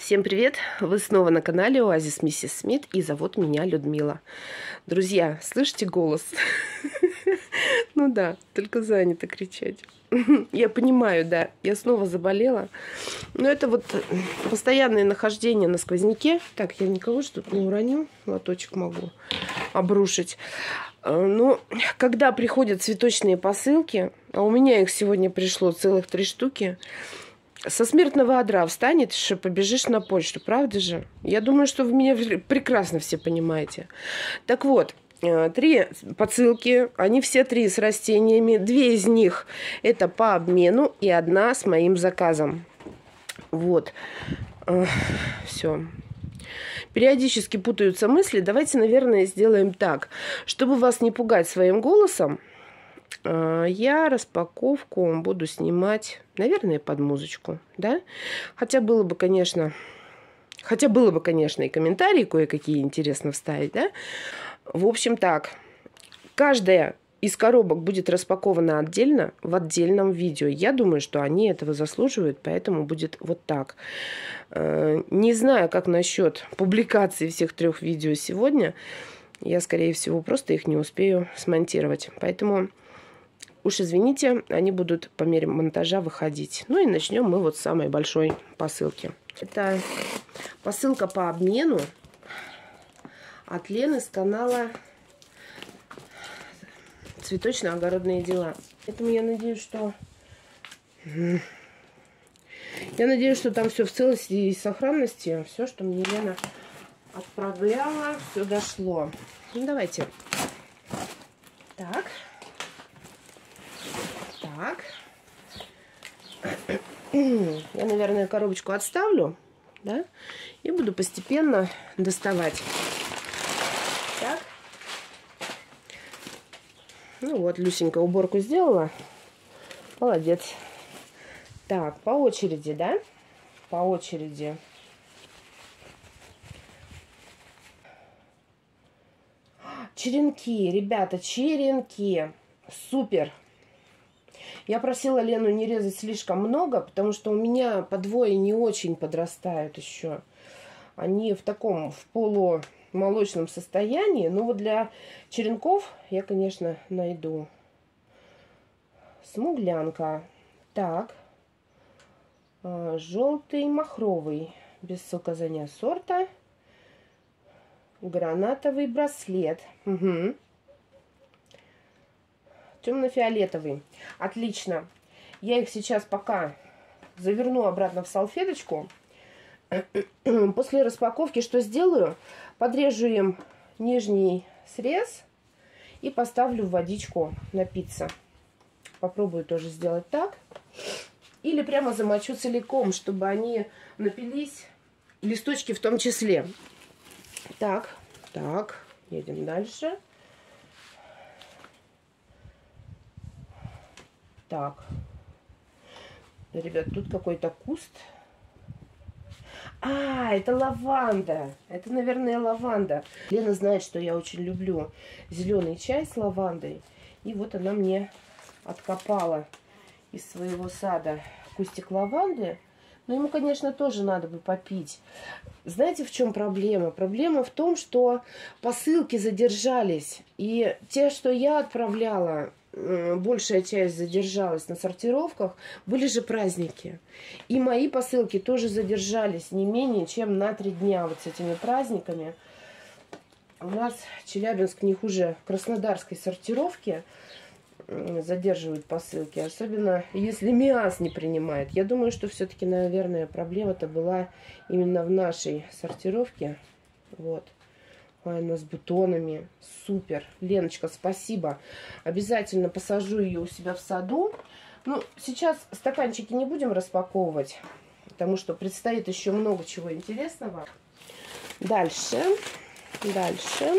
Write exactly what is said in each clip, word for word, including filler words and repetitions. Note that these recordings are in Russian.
Всем привет! Вы снова на канале Оазис Миссис Смит, и зовут меня Людмила. Друзья, слышите голос? Ну да, только занято кричать. Я понимаю, да, я снова заболела. Но это вот постоянное нахождение на сквозняке. Так, я никого же тут не уронил. Лоточек могу обрушить. Ну, когда приходят цветочные посылки, а у меня их сегодня пришло целых три штуки, со смертного одра встанет, что побежишь на почту, правда же? Я думаю, что вы меня прекрасно все понимаете. Так вот, три посылки, они все три с растениями. Две из них это по обмену и одна с моим заказом. Вот. Все. Периодически путаются мысли. Давайте, наверное, сделаем так. Чтобы вас не пугать своим голосом, я распаковку буду снимать, наверное, под музычку, да? Хотя было бы, конечно, хотя было бы, конечно, и комментарии кое-какие интересно вставить, да? В общем, так, каждая из коробок будет распакована отдельно, в отдельном видео. Я думаю, что они этого заслуживают, поэтому будет вот так. Не знаю, как насчет публикации всех трех видео сегодня. Я, скорее всего, просто их не успею смонтировать. Поэтому уж извините, они будут по мере монтажа выходить. Ну и начнем мы вот с самой большой посылки. Это посылка по обмену от Лены с канала «Цветочно-огородные дела». Поэтому я надеюсь, что... Я надеюсь, что там все в целости и сохранности. Все, что мне Лена отправляла, все дошло. Ну, давайте. Так. Так. Я, наверное, коробочку отставлю, да, и буду постепенно доставать. Так. Ну вот, Люсенька уборку сделала. Молодец. Так, по очереди, да? По очереди. Черенки, ребята, черенки. Супер. Я просила Лену не резать слишком много, потому что у меня подвои не очень подрастают еще. Они в таком, в полумолочном состоянии. Но вот для черенков я, конечно, найду. Смуглянка. Так. Желтый махровый. Без указания сорта. Гранатовый браслет. Угу. Темно-фиолетовый. Отлично. Я их сейчас пока заверну обратно в салфеточку. После распаковки что сделаю? Подрежу им нижний срез и поставлю в водичку напиться. Попробую тоже сделать так. Или прямо замочу целиком, чтобы они напились, листочки в том числе. Так, так, едем дальше. Так, ребят, тут какой-то куст. А, это лаванда. Это, наверное, лаванда. Лена знает, что я очень люблю зеленый чай с лавандой. И вот она мне откопала из своего сада кустик лаванды. Но ему, конечно, тоже надо бы попить. Знаете, в чем проблема? Проблема в том, что посылки задержались. И те, что я отправляла, большая часть задержалась на сортировках, были же праздники. И мои посылки тоже задержались не менее чем на три дня вот с этими праздниками. У нас Челябинск не хуже краснодарской сортировки задерживают посылки. Особенно если МИАС не принимает. Я думаю, что все-таки, наверное, проблема-то была именно в нашей сортировке. Вот. Ой, она с бутонами. Супер. Леночка, спасибо. Обязательно посажу ее у себя в саду. Ну, сейчас стаканчики не будем распаковывать, потому что предстоит еще много чего интересного. Дальше. Дальше.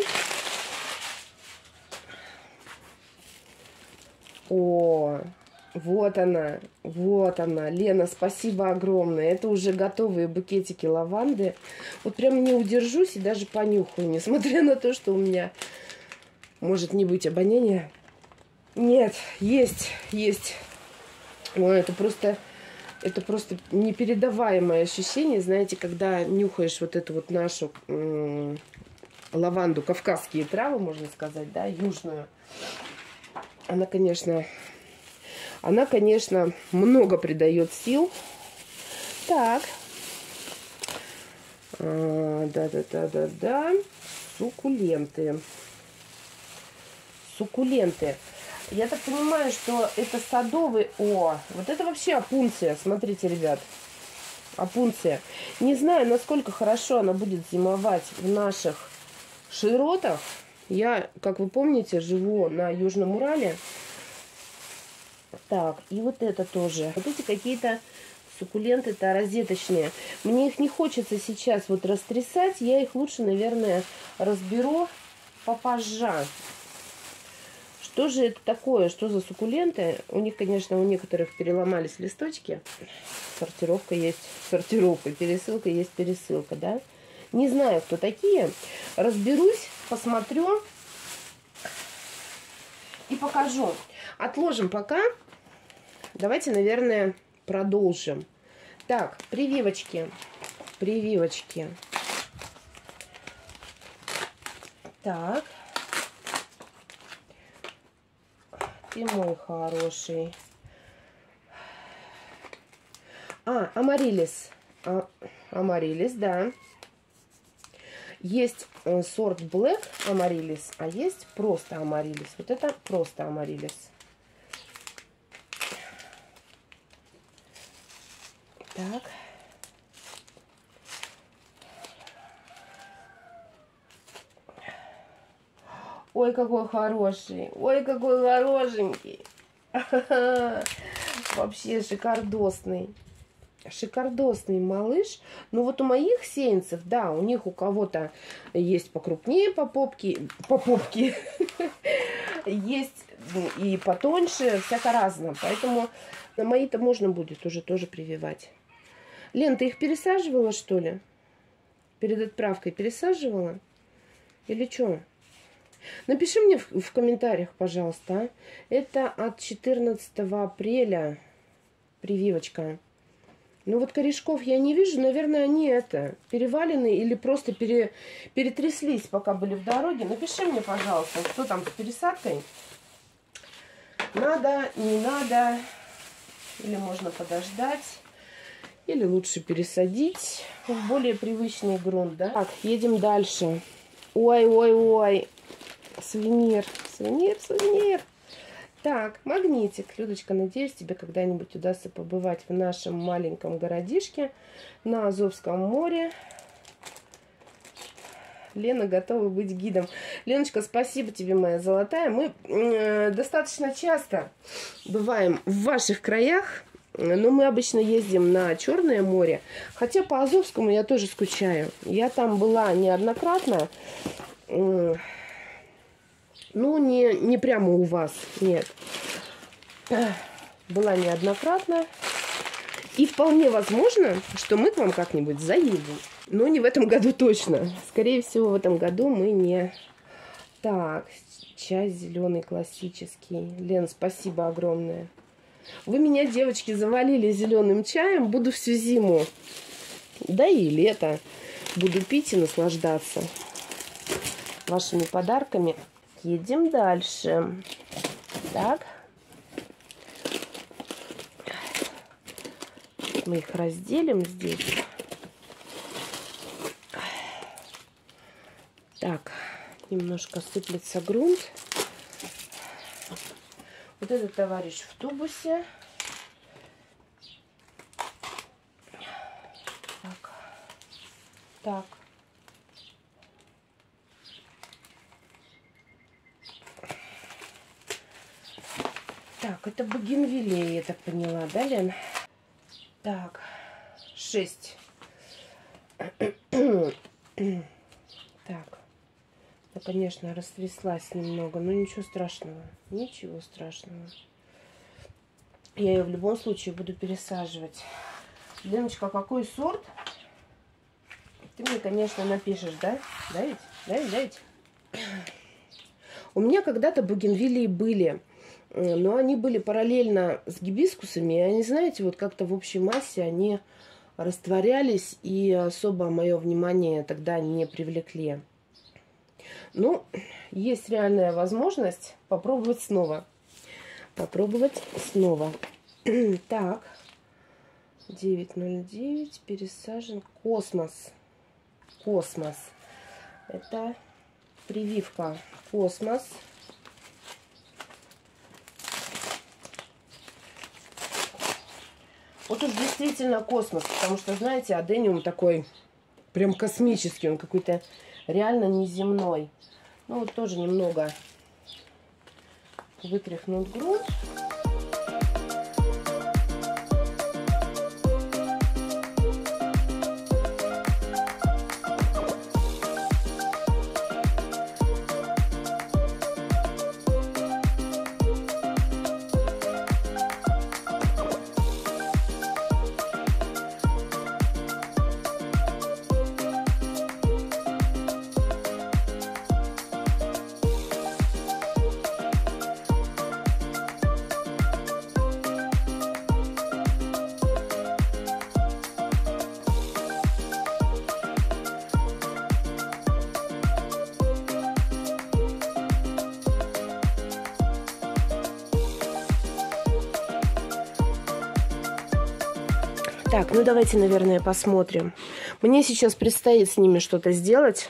О, вот она. Вот она. Лена, спасибо огромное. Это уже готовые букетики лаванды. Вот прям не удержусь и даже понюхаю, несмотря на то, что у меня может не быть обоняния. Нет, есть, есть. Ой, это просто Это просто непередаваемое ощущение, знаете, когда нюхаешь вот эту вот нашу м- лаванду, кавказские травы, можно сказать, да, южную. Она, конечно, она, конечно, много придает сил. Так. Да-да-да-да-да. Суккуленты. Суккуленты. Я так понимаю, что это садовый... О, вот это вообще опунция. Смотрите, ребят. Опунция. Не знаю, насколько хорошо она будет зимовать в наших широтах. Я, как вы помните, живу на Южном Урале. Так, и вот это тоже. Вот эти какие-то суккуленты-то розеточные. Мне их не хочется сейчас вот растрясать. Я их лучше, наверное, разберу попозже. Что же это такое? Что за суккуленты? У них, конечно, у некоторых переломались листочки. Сортировка есть сортировка, пересылка есть пересылка, да? Не знаю, кто такие. Разберусь, посмотрю и покажу. Отложим пока. Давайте, наверное, продолжим. Так, прививочки. Прививочки. Так. Ты мой хороший. А, амарилис. А, амарилис, да. Есть э, сорт Black амарилис, а есть просто амарилис. Вот это просто амарилис. Так. Ой, какой хороший. Ой, какой хорошенький. Вообще шикардосный. Шикардосный малыш. Ну вот у моих сеянцев, да, у них у кого-то есть покрупнее по попке, по попке, есть и потоньше, всяко разно. Поэтому на мои-то можно будет уже тоже прививать. Лен, ты их пересаживала, что ли? Перед отправкой пересаживала? Или что? Напиши мне в, в комментариях, пожалуйста. А? Это от четырнадцатого апреля прививочка. Ну вот корешков я не вижу. Наверное, они это перевалены или просто пере, перетряслись, пока были в дороге. Напиши мне, пожалуйста, что там с пересадкой. Надо, не надо. Или можно подождать. Или лучше пересадить в более привычный грунт, да? Так, едем дальше. Ой, ой, ой. Сувенир, сувенир, сувенир. Так, магнитик. Людочка, надеюсь, тебе когда-нибудь удастся побывать в нашем маленьком городишке на Азовском море. Лена готова быть гидом. Леночка, спасибо тебе, моя золотая. Мы э, достаточно часто бываем в ваших краях. Но мы обычно ездим на Черное море. Хотя по Азовскому я тоже скучаю. Я там была неоднократно. Ну, не, не прямо у вас. Нет. Была неоднократно. И вполне возможно, что мы к вам как-нибудь заедем. Но не в этом году точно. Скорее всего, в этом году мы не... Так, чай зеленый классический. Лен, спасибо огромное. Вы меня, девочки, завалили зеленым чаем. Буду всю зиму, да и лето, буду пить и наслаждаться вашими подарками. Едем дальше. Так. Мы их разделим здесь. Так, немножко сыплется грунт. Вот этот товарищ в тубусе. Так. Так. Так, это бугенвиллея, я так поняла, да, Лен? Так, шесть. Так. Ну, конечно, растряслась немного, но ничего страшного. Ничего страшного. Я ее в любом случае буду пересаживать. Леночка, какой сорт? Ты мне, конечно, напишешь, да? Да ведь? Да ведь? Да ведь? У меня когда-то бугенвиллии были Но они были параллельно с гибискусами. И они, знаете, вот как-то в общей массе они растворялись. И особо мое внимание тогда не привлекли. Ну, есть реальная возможность попробовать снова. Попробовать снова. Так. девять ноль девять. Пересажен. Космос. Космос. Это прививка. Космос. Вот уж действительно космос, потому что, знаете, адениум такой прям космический, он какой-то реально неземной. Ну вот тоже немного вытряхнут грудь. Так, ну давайте, наверное, посмотрим. Мне сейчас предстоит с ними что-то сделать.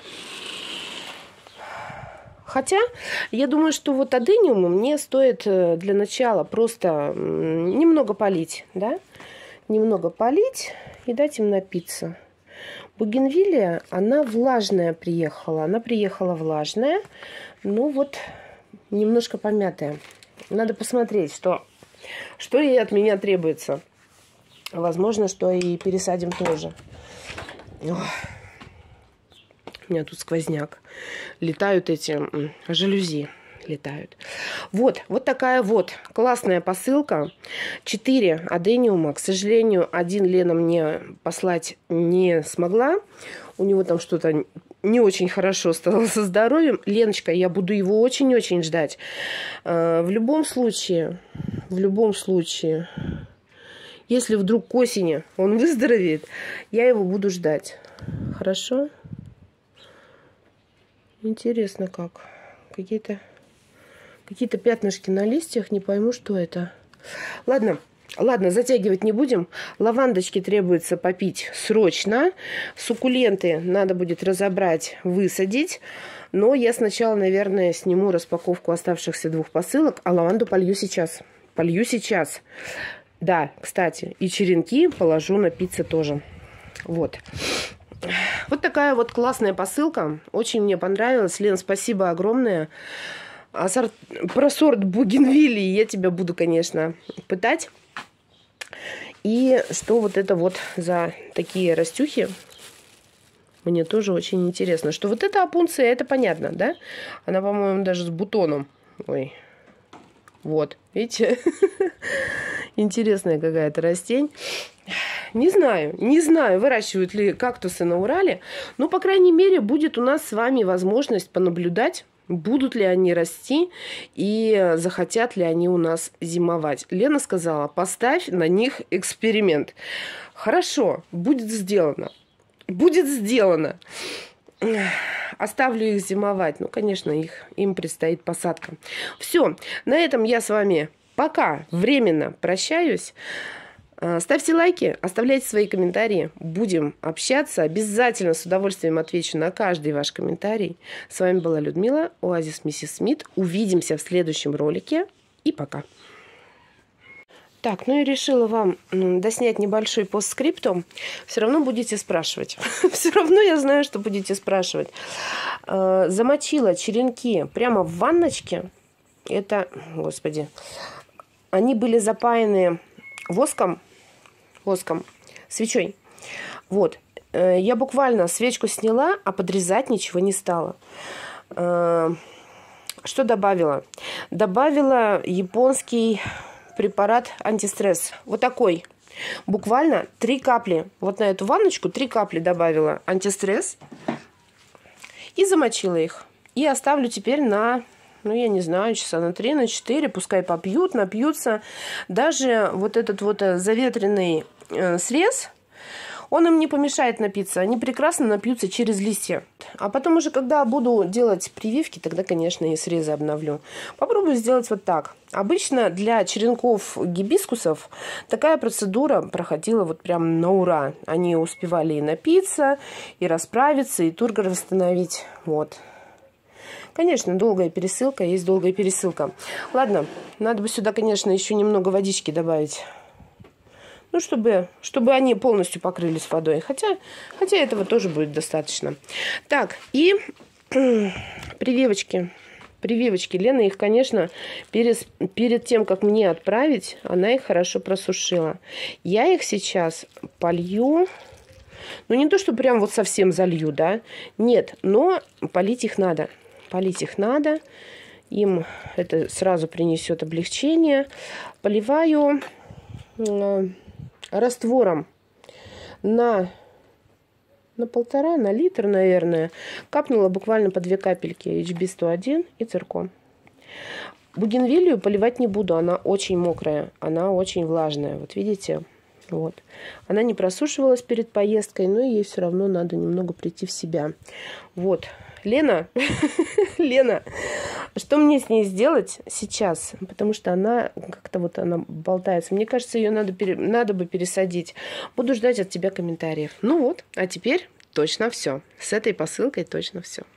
Хотя, я думаю, что вот адениуму мне стоит для начала просто немного полить, да? Немного полить и дать им напиться. Бугенвиллия, она влажная приехала. Она приехала влажная, ну вот немножко помятая. Надо посмотреть, что, что ей от меня требуется. Возможно, что и пересадим тоже. Ох. У меня тут сквозняк. Летают эти жалюзи. Летают. Вот, вот такая вот классная посылка. Четыре адениума. К сожалению, один Лена мне послать не смогла. У него там что-то не очень хорошо стало со здоровьем. Леночка, я буду его очень-очень ждать. В любом случае, в любом случае... Если вдруг к осени он выздоровеет, я его буду ждать. Хорошо? Интересно как. Какие-то какие-то пятнышки на листьях. Не пойму, что это. Ладно, ладно, затягивать не будем. Лавандочки требуется попить срочно. Суккуленты надо будет разобрать, высадить. Но я сначала, наверное, сниму распаковку оставшихся двух посылок. А лаванду полью сейчас. Полью сейчас. Да, кстати, и черенки положу напиться тоже. Вот. Вот такая вот классная посылка. Очень мне понравилась. Лен, спасибо огромное. А сорт... Про сорт бугенвиллии я тебя буду, конечно, пытать. И что вот это вот за такие растюхи. Мне тоже очень интересно. Что вот эта опунция, это понятно, да? Она, по-моему, даже с бутоном. Ой. Вот, видите? Интересная какая-то растень. Не знаю, не знаю, выращивают ли кактусы на Урале. Но, по крайней мере, будет у нас с вами возможность понаблюдать, будут ли они расти и захотят ли они у нас зимовать. Лена сказала, поставь на них эксперимент. Хорошо, будет сделано. Будет сделано. Оставлю их зимовать. Ну, конечно, их, им предстоит посадка. Все, на этом я с вами пока временно прощаюсь. Ставьте лайки, оставляйте свои комментарии. Будем общаться. Обязательно с удовольствием отвечу на каждый ваш комментарий. С вами была Людмила, Оазис Миссис Смит. Увидимся в следующем ролике. И пока. Так, ну и решила вам доснять небольшой постскриптум. Все равно будете спрашивать. Все равно я знаю, что будете спрашивать. Замочила черенки прямо в ванночке. Это, господи, они были запаяны воском, воском, свечой. Вот. Я буквально свечку сняла, а подрезать ничего не стала. Что добавила? Добавила японский препарат антистресс. Вот такой. Буквально три капли. Вот на эту ванночку три капли добавила антистресс. И замочила их. И оставлю теперь на ну, я не знаю, часа на три, на четыре, пускай попьют, напьются. Даже вот этот вот заветренный э, срез, он им не помешает напиться. Они прекрасно напьются через листья. А потом уже, когда буду делать прививки, тогда, конечно, и срезы обновлю. Попробую сделать вот так. Обычно для черенков гибискусов такая процедура проходила вот прям на ура. Они успевали и напиться, и расправиться, и тургор восстановить. Вот. Конечно, долгая пересылка, есть долгая пересылка. Ладно, надо бы сюда, конечно, еще немного водички добавить. Ну, чтобы, чтобы они полностью покрылись водой. Хотя, хотя этого тоже будет достаточно. Так, и прививочки. Прививочки. Лена их, конечно, перед, перед тем, как мне отправить, она их хорошо просушила. Я их сейчас полью. Ну, не то, что прям вот совсем залью, да. Нет, но полить их надо. Полить их надо. Им это сразу принесет облегчение. Поливаю раствором на, на полтора, на литр, наверное. Капнула буквально по две капельки эйч би сто один и циркон. Бугенвиллию поливать не буду. Она очень мокрая. Она очень влажная. Вот видите? Вот. Она не просушивалась перед поездкой, но ей все равно надо немного прийти в себя. Вот. Лена, Лена, что мне с ней сделать сейчас? Потому что она как-то вот она болтается. Мне кажется, ее надо, пере... надо бы пересадить. Буду ждать от тебя комментариев. Ну вот, а теперь точно все. С этой посылкой точно все.